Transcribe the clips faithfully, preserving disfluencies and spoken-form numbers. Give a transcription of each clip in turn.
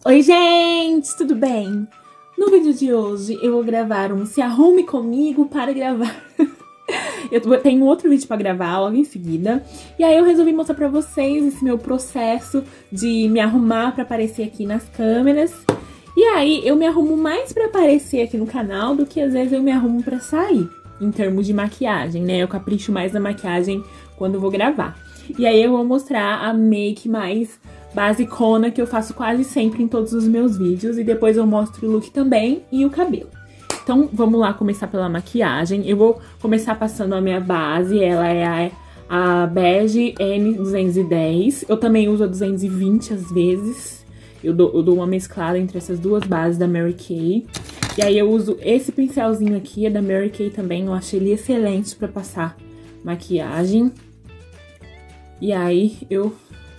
Oi gente, tudo bem? No vídeo de hoje eu vou gravar um Se Arrume Comigo para gravar. Eu tenho outro vídeo pra gravar logo em seguida. E aí eu resolvi mostrar pra vocês esse meu processo de me arrumar pra aparecer aqui nas câmeras. E aí eu me arrumo mais pra aparecer aqui no canal do que às vezes eu me arrumo pra sair, em termos de maquiagem, né? Eu capricho mais na maquiagem quando eu vou gravar. E aí eu vou mostrar a make mais basicona que eu faço quase sempre em todos os meus vídeos. E depois eu mostro o look também e o cabelo. Então vamos lá começar pela maquiagem. Eu vou começar passando a minha base, ela é a, a Bege N duzentos e dez. Eu também uso a duzentos e vinte às vezes. Eu dou, eu dou uma mesclada entre essas duas bases da Mary Kay. E aí eu uso esse pincelzinho aqui, é da Mary Kay também. Eu achei ele excelente pra passar maquiagem. E aí eu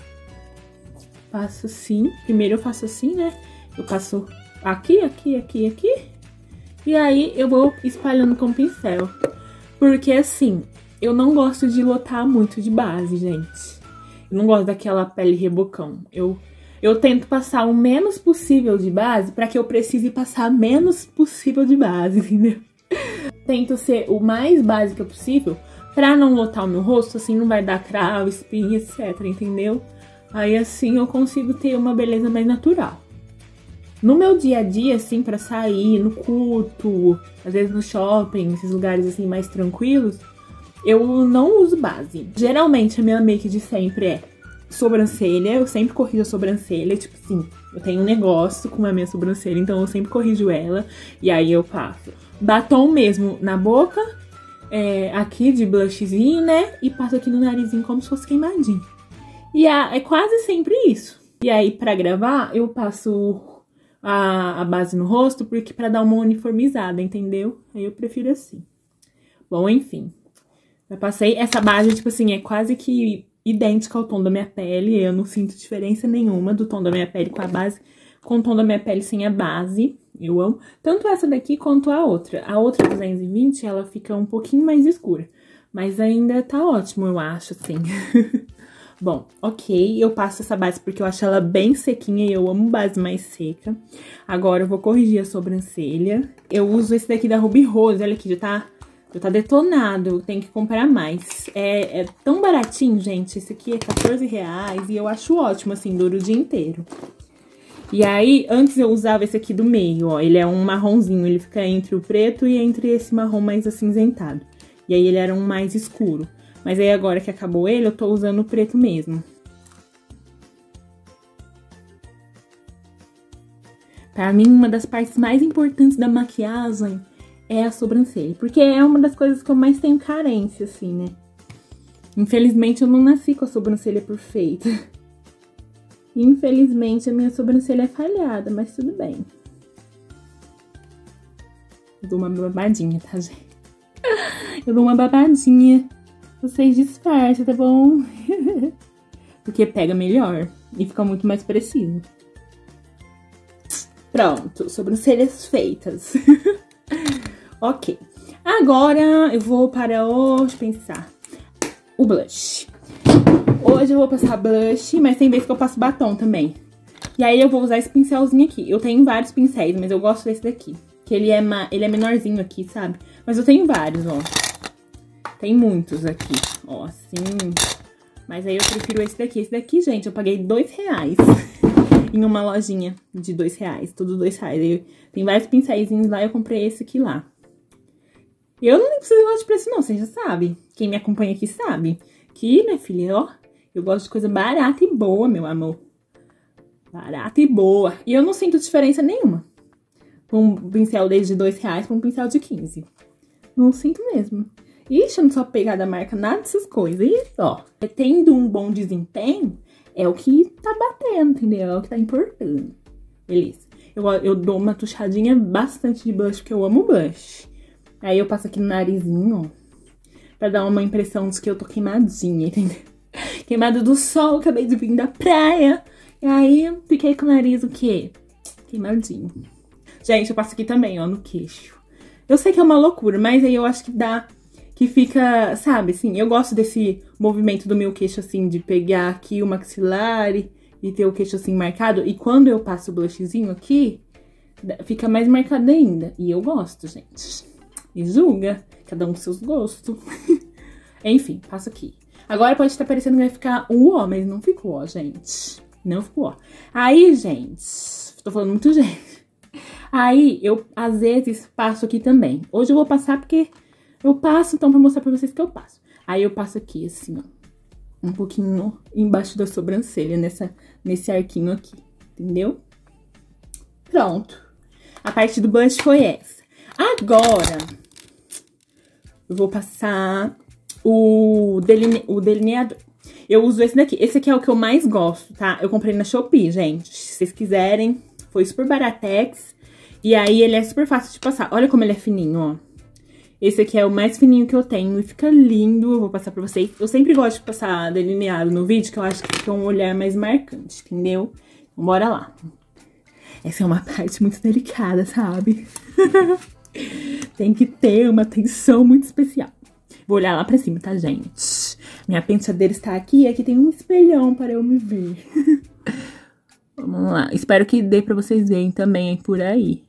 passo assim. Primeiro eu faço assim, né? Eu passo aqui, aqui, aqui, aqui. E aí eu vou espalhando com o pincel. Porque assim, eu não gosto de lotar muito de base, gente. Eu não gosto daquela pele rebocão. Eu, eu tento passar o menos possível de base pra que eu precise passar menos possível de base, entendeu? Tento ser o mais básica possível pra não lotar o meu rosto, assim não vai dar cravo, espinha, etcétera, entendeu? Aí assim eu consigo ter uma beleza mais natural. No meu dia a dia, assim, pra sair, no culto, às vezes no shopping, esses lugares, assim, mais tranquilos, eu não uso base. Geralmente, a minha make de sempre é sobrancelha, eu sempre corrijo a sobrancelha, tipo assim, eu tenho um negócio com a minha sobrancelha, então eu sempre corrijo ela, e aí eu passo batom mesmo na boca, é, aqui de blushzinho, né, e passo aqui no narizinho como se fosse queimadinho. E a, é quase sempre isso. E aí, pra gravar, eu passo A, a base no rosto, porque pra dar uma uniformizada, entendeu? Aí eu prefiro assim. Bom, enfim. Já passei. Essa base, tipo assim, é quase que idêntica ao tom da minha pele. Eu não sinto diferença nenhuma do tom da minha pele com a base, com o tom da minha pele sem a base. Eu amo. Tanto essa daqui quanto a outra. A outra duzentos e vinte, ela fica um pouquinho mais escura. Mas ainda tá ótimo, eu acho, assim. Bom, ok, eu passo essa base porque eu acho ela bem sequinha e eu amo base mais seca. Agora eu vou corrigir a sobrancelha. Eu uso esse daqui da Ruby Rose, olha aqui, já tá, já tá detonado, eu tenho que comprar mais. É, é tão baratinho, gente, esse aqui é quatorze reais e eu acho ótimo, assim, dura o dia inteiro. E aí, antes eu usava esse aqui do meio, ó, ele é um marronzinho, ele fica entre o preto e entre esse marrom mais acinzentado. E aí ele era um mais escuro. Mas aí agora que acabou ele, eu tô usando o preto mesmo. Pra mim, uma das partes mais importantes da maquiagem é a sobrancelha. Porque é uma das coisas que eu mais tenho carência, assim, né? Infelizmente, eu não nasci com a sobrancelha perfeita. Infelizmente, a minha sobrancelha é falhada, mas tudo bem. Eu dou uma babadinha, tá, gente? Eu dou uma babadinha. Vocês disfarçam, tá bom? Porque pega melhor e fica muito mais preciso. Pronto, sobrancelhas feitas. Ok. Agora eu vou para o... Deixa eu pensar. O blush. Hoje eu vou passar blush, mas tem vezes que eu passo batom também. E aí eu vou usar esse pincelzinho aqui. Eu tenho vários pincéis, mas eu gosto desse daqui. Que ele é, ma... ele é menorzinho aqui, sabe? Mas eu tenho vários, ó. Tem muitos aqui, ó, assim. Mas aí eu prefiro esse daqui. Esse daqui, gente, eu paguei dois reais em uma lojinha de dois reais. Tudo dois reais. Eu, tem vários pincéizinhos lá, eu comprei esse aqui lá. Eu não preciso gostar de preço, não, vocês já sabem. Quem me acompanha aqui sabe. Que, minha filha, ó, eu gosto de coisa barata e boa, meu amor. Barata e boa. E eu não sinto diferença nenhuma. Um pincel desde dois reais pra um pincel de quinze. Não sinto mesmo. Ixi, eu não sou apegada à marca, nada dessas coisas. E, ó, tendo um bom desempenho, é o que tá batendo, entendeu? É o que tá importando. Beleza. Eu, eu dou uma tuchadinha bastante de blush, porque eu amo blush. Aí eu passo aqui no narizinho, ó, pra dar uma impressão de que eu tô queimadinha, entendeu? Queimada do sol, acabei de vir da praia. E aí, eu fiquei com o nariz o quê? Queimadinho. Gente, eu passo aqui também, ó, no queixo. Eu sei que é uma loucura, mas aí eu acho que dá... Que fica, sabe, assim, eu gosto desse movimento do meu queixo, assim, de pegar aqui o maxilar e, e ter o queixo assim marcado. E quando eu passo o blushzinho aqui, fica mais marcado ainda. E eu gosto, gente. Me julga, cada um com seus gostos. Enfim, passo aqui. Agora pode estar parecendo que vai ficar um ó, mas não ficou ó, gente. Não ficou ó. Aí, gente, tô falando muito gente. Aí, eu, às vezes, passo aqui também. Hoje eu vou passar porque eu passo, então, pra mostrar pra vocês que eu passo. Aí, eu passo aqui, assim, ó. Um pouquinho embaixo da sobrancelha, nessa, nesse arquinho aqui. Entendeu? Pronto. A parte do blush foi essa. Agora, eu vou passar o, deline, o delineador. Eu uso esse daqui. Esse aqui é o que eu mais gosto, tá? Eu comprei na Shopee, gente. Se vocês quiserem, foi super baratex. E aí, ele é super fácil de passar. Olha como ele é fininho, ó. Esse aqui é o mais fininho que eu tenho e fica lindo. Eu vou passar pra vocês. Eu sempre gosto de passar delineado no vídeo, que eu acho que fica um olhar mais marcante, entendeu? Então, bora lá. Essa é uma parte muito delicada, sabe? Tem que ter uma atenção muito especial. Vou olhar lá pra cima, tá, gente? Minha penteadeira está aqui e aqui tem um espelhão para eu me ver. Vamos lá. Espero que dê pra vocês verem também por aí.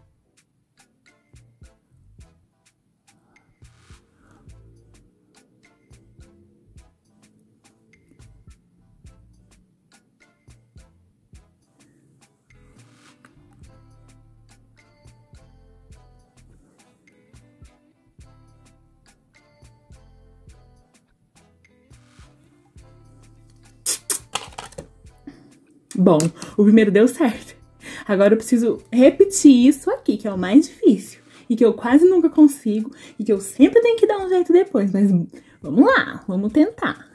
Bom, o primeiro deu certo. Agora eu preciso repetir isso aqui, que é o mais difícil. E que eu quase nunca consigo. E que eu sempre tenho que dar um jeito depois. Mas vamos lá, vamos tentar.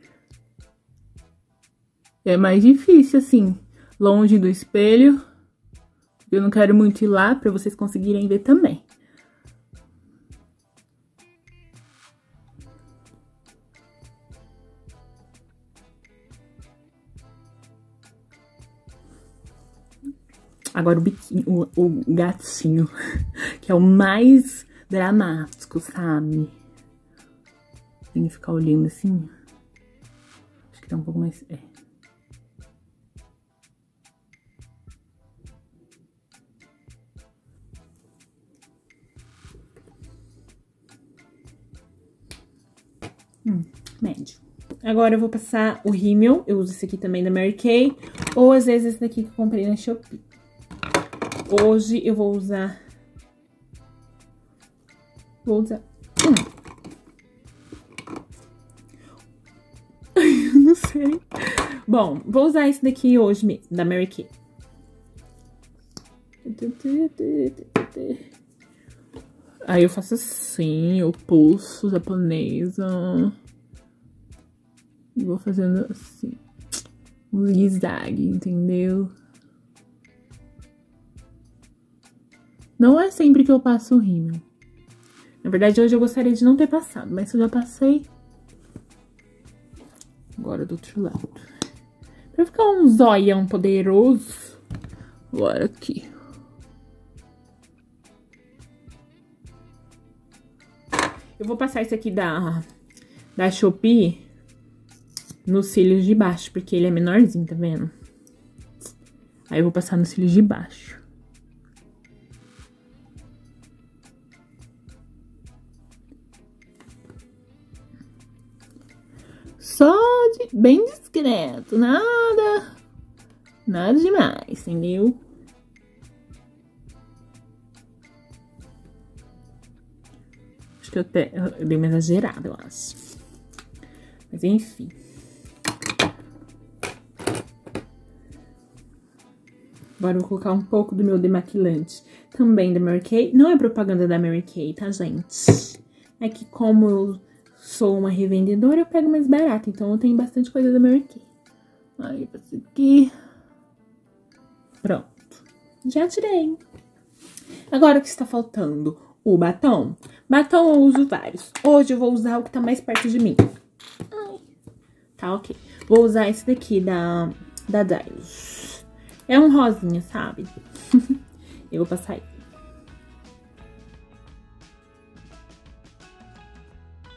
É mais difícil, assim, longe do espelho. Eu não quero muito ir lá pra vocês conseguirem ver também. Agora o biquinho, o, o gatinho, que é o mais dramático, sabe? Tem que ficar olhando assim. Acho que tá um pouco mais... É. Hum, médio. Agora eu vou passar o rímel. Eu uso esse aqui também da Mary Kay. Ou às vezes esse daqui que eu comprei na Shopee. Hoje eu vou usar... Vou usar... Hum. Não sei. Bom, vou usar esse daqui hoje mesmo, da Mary Kay. Aí eu faço assim, eu pulso japonesa. E vou fazendo assim, um zigue-zague, entendeu? Não é sempre que eu passo o rímel. Na verdade, hoje eu gostaria de não ter passado, mas eu já passei. Agora do outro lado. Pra ficar um zoião poderoso. Agora aqui. Eu vou passar esse aqui da, da Shopee nos cílios de baixo, porque ele é menorzinho, tá vendo? Aí eu vou passar nos cílios de baixo. Só de, bem discreto, nada, nada demais, entendeu? Acho que eu, até, eu dei uma exagerada, eu acho. Mas enfim. Agora eu vou colocar um pouco do meu demaquilante, também da Mary Kay. Não é propaganda da Mary Kay, tá, gente? É que como eu sou uma revendedora, eu pego mais barato. Então eu tenho bastante coisa da Mary Kay. Aí, passo aqui. Pronto. Já tirei. Agora o que está faltando? O batom. Batom eu uso vários. Hoje eu vou usar o que tá mais perto de mim. Ai. Tá, ok. Vou usar esse daqui da, da Dylos. É um rosinha, sabe? Eu vou passar aí.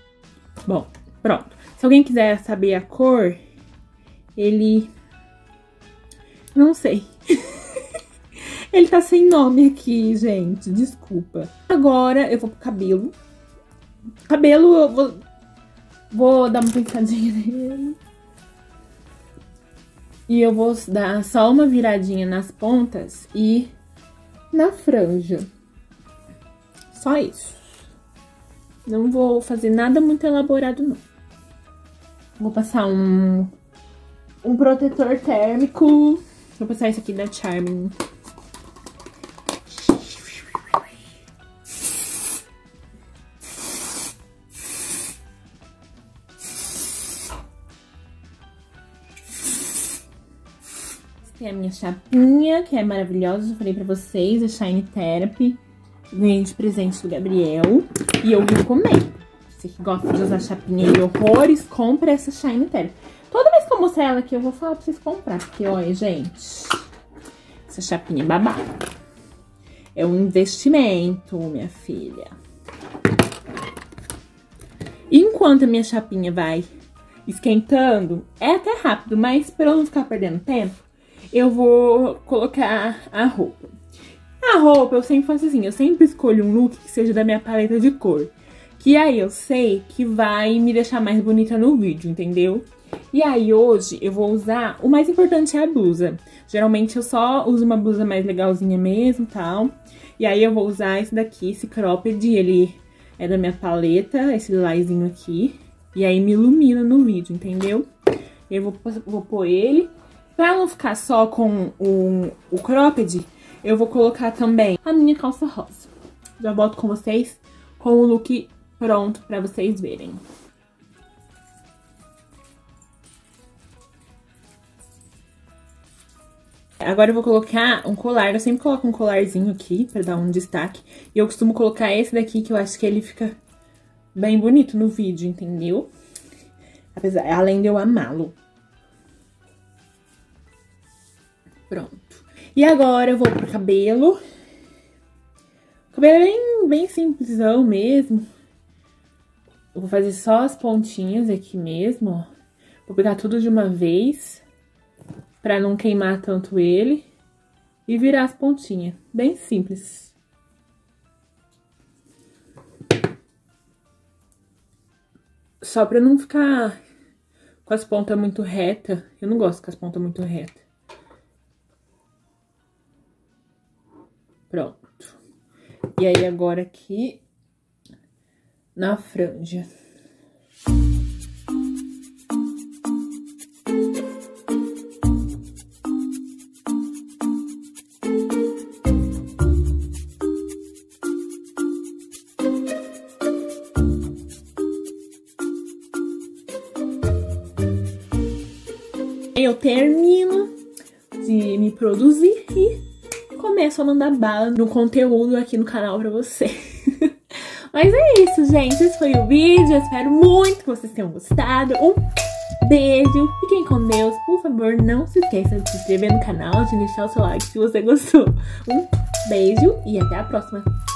Bom, pronto. Se alguém quiser saber a cor, ele Não sei. Ele tá sem nome aqui, gente. Desculpa. Agora eu vou pro cabelo. Cabelo eu vou... Vou dar uma pensadinha nele. E eu vou dar só uma viradinha nas pontas e na franja. Só isso. Não vou fazer nada muito elaborado, não. Vou passar um, um protetor térmico. Vou passar esse aqui da Charming. Tem a minha chapinha, que é maravilhosa, já falei pra vocês, a Shine Therapy. Ganhei de presente do Gabriel e eu recomendo. Você que gosta de usar chapinha e horrores, compra essa Shine Therapy. Toda vez que eu mostrar ela aqui, eu vou falar pra vocês comprar, porque olha, gente, essa chapinha é babada. É um investimento, minha filha. Enquanto a minha chapinha vai esquentando, é até rápido, mas pra eu não ficar perdendo tempo, eu vou colocar a roupa. A roupa eu sempre faço assim, eu sempre escolho um look que seja da minha paleta de cor. Que aí eu sei que vai me deixar mais bonita no vídeo, entendeu? E aí hoje eu vou usar, o mais importante é a blusa. Geralmente eu só uso uma blusa mais legalzinha mesmo, tal. E aí eu vou usar esse daqui, esse cropped, ele é da minha paleta, esse lilazinho aqui. E aí me ilumina no vídeo, entendeu? Eu vou, vou pôr ele. Pra não ficar só com o, o cropped, eu vou colocar também a minha calça rosa. Já volto com vocês com o look pronto pra vocês verem. Agora eu vou colocar um colar. Eu sempre coloco um colarzinho aqui pra dar um destaque. E eu costumo colocar esse daqui, que eu acho que ele fica bem bonito no vídeo, entendeu? Apesar, além de eu amá-lo. Pronto. E agora eu vou pro cabelo. O cabelo é bem, bem simplesão mesmo. Eu vou fazer só as pontinhas aqui mesmo, ó. Vou pegar tudo de uma vez, pra não queimar tanto ele. E virar as pontinhas. Bem simples. Só pra não ficar com as pontas muito retas. Eu não gosto com as pontas muito retas. Pronto. E aí, agora aqui na franja. Eu termino de me produzir e começo a mandar bala no conteúdo aqui no canal pra você. Mas é isso, gente. Esse foi o vídeo. Eu espero muito que vocês tenham gostado. Um beijo. Fiquem com Deus. Por favor, não se esqueça de se inscrever no canal, de deixar o seu like se você gostou. Um beijo e até a próxima.